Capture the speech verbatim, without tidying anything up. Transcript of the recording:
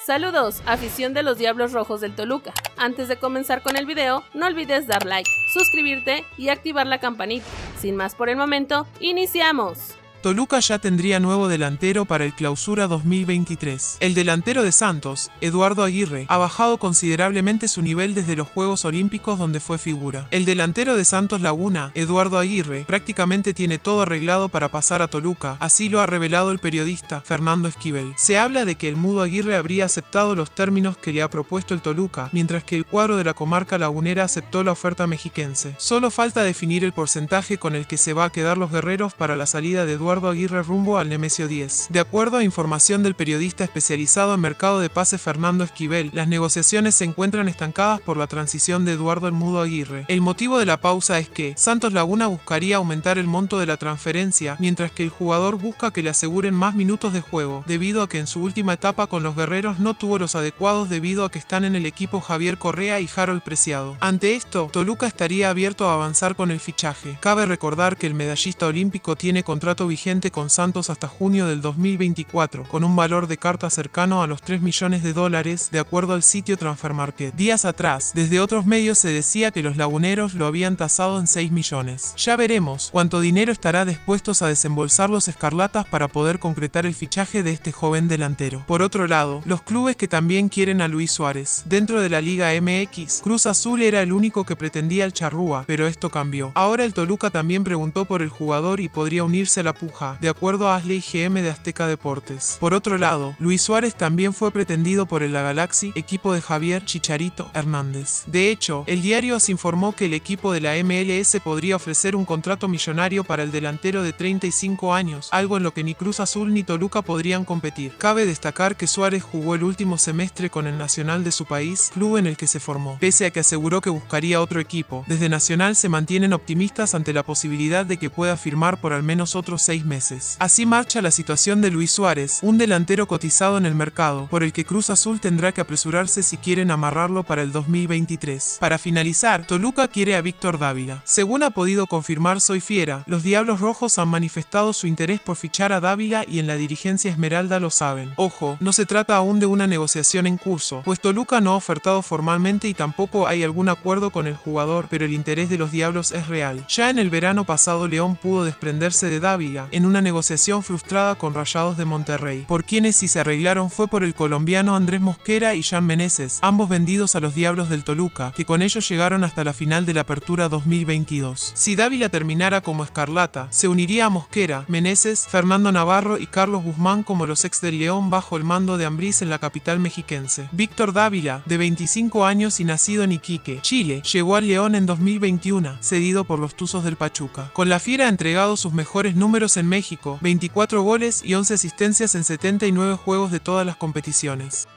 Saludos, afición de los Diablos Rojos del Toluca. Antes de comenzar con el video, no olvides dar like, suscribirte y activar la campanita. Sin más por el momento, ¡iniciamos! Toluca ya tendría nuevo delantero para el Clausura dos mil veintitrés. El delantero de Santos, Eduardo Aguirre, ha bajado considerablemente su nivel desde los Juegos Olímpicos donde fue figura. El delantero de Santos Laguna, Eduardo Aguirre, prácticamente tiene todo arreglado para pasar a Toluca, así lo ha revelado el periodista Fernando Esquivel. Se habla de que el Mudo Aguirre habría aceptado los términos que le ha propuesto el Toluca, mientras que el cuadro de la comarca lagunera aceptó la oferta mexiquense. Solo falta definir el porcentaje con el que se va a quedar los guerreros para la salida de Eduardo Aguirre rumbo al Nemesio diez. De acuerdo a información del periodista especializado en mercado de pases Fernando Esquivel, las negociaciones se encuentran estancadas por la transición de Eduardo el Mudo Aguirre. El motivo de la pausa es que Santos Laguna buscaría aumentar el monto de la transferencia, mientras que el jugador busca que le aseguren más minutos de juego, debido a que en su última etapa con los guerreros no tuvo los adecuados debido a que están en el equipo Javier Correa y Harold Preciado. Ante esto, Toluca estaría abierto a avanzar con el fichaje. Cabe recordar que el medallista olímpico tiene contrato vigente con Santos hasta junio del dos mil veinticuatro, con un valor de carta cercano a los tres millones de dólares, de acuerdo al sitio Transfermarkt. Días atrás, desde otros medios se decía que los laguneros lo habían tasado en seis millones. Ya veremos cuánto dinero estará dispuestos a desembolsar los escarlatas para poder concretar el fichaje de este joven delantero. Por otro lado, los clubes que también quieren a Luis Suárez. Dentro de la Liga M X, Cruz Azul era el único que pretendía al charrúa, pero esto cambió. Ahora el Toluca también preguntó por el jugador y podría unirse a la puja, de acuerdo a Asley G M de Azteca Deportes. Por otro lado, Luis Suárez también fue pretendido por el La Galaxy, equipo de Javier Chicharito Hernández. De hecho, el diario AS informó que el equipo de la M L S podría ofrecer un contrato millonario para el delantero de treinta y cinco años, algo en lo que ni Cruz Azul ni Toluca podrían competir. Cabe destacar que Suárez jugó el último semestre con el Nacional de su país, club en el que se formó. Pese a que aseguró que buscaría otro equipo, desde Nacional se mantienen optimistas ante la posibilidad de que pueda firmar por al menos otros seis meses. Así marcha la situación de Luis Suárez, un delantero cotizado en el mercado, por el que Cruz Azul tendrá que apresurarse si quieren amarrarlo para el dos mil veintitrés. Para finalizar, Toluca quiere a Víctor Dávila. Según ha podido confirmar Soy Fiera, los Diablos Rojos han manifestado su interés por fichar a Dávila y en la dirigencia Esmeralda lo saben. Ojo, no se trata aún de una negociación en curso, pues Toluca no ha ofertado formalmente y tampoco hay algún acuerdo con el jugador, pero el interés de los Diablos es real. Ya en el verano pasado León pudo desprenderse de Dávila, en una negociación frustrada con Rayados de Monterrey. Por quienes sí se arreglaron fue por el colombiano Andrés Mosquera y Jan Meneses, ambos vendidos a los Diablos del Toluca, que con ellos llegaron hasta la final de la Apertura dos mil veintidós. Si Dávila terminara como escarlata, se uniría a Mosquera, Meneses, Fernando Navarro y Carlos Guzmán como los ex del León bajo el mando de Ambriz en la capital mexiquense. Víctor Dávila, de veinticinco años y nacido en Iquique, Chile, llegó al León en dos mil veintiuno, cedido por los Tuzos del Pachuca. Con la Fiera ha entregado sus mejores números en México, veinticuatro goles y once asistencias en setenta y nueve juegos de todas las competiciones.